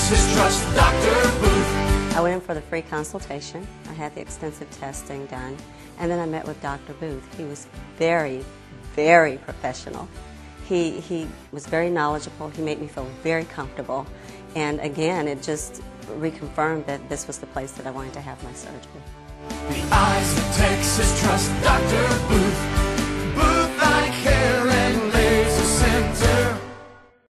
Texas trust Dr. Boothe. I went in for the free consultation. I had the extensive testing done, and then I met with Dr. Boothe. He was very, very professional. He was very knowledgeable. He made me feel very comfortable. And again, it just reconfirmed that this was the place that I wanted to have my surgery. The eyes of Texas trust